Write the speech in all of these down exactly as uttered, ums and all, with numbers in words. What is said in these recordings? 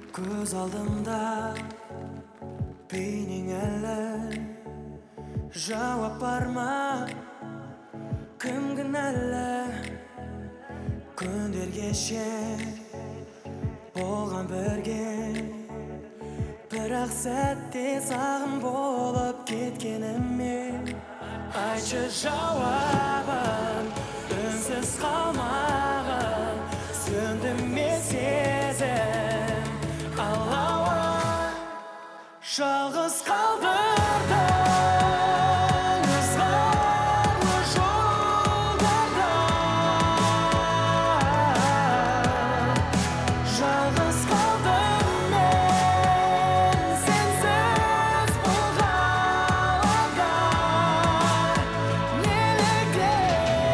Көз алдымда бейнең әлі, жауап бар ма? Кім кінәлі? Күндер кеше болған бірге, бірақ сәтте сағым болып кеткеніме. Айтшы жауабын, үнсіз қалмағын, сөнді ме сезім алауы, жалғыз қалдырды ызғарлы жолдарда. Жалғыз қалдым мен сенсіз бұл ғаламда. Неліктен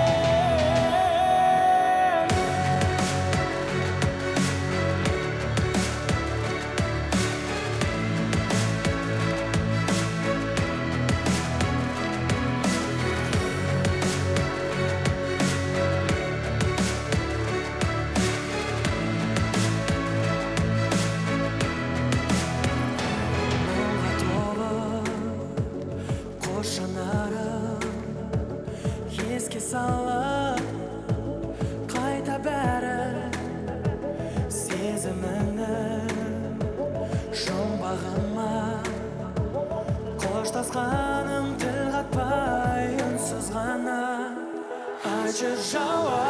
мұңға толы қос жанарым еске салып қайта бәрі сезіміңнің жұмбағыма. Қоштасқаным тіл қатпай үнсіз ғана. Айтшы жауап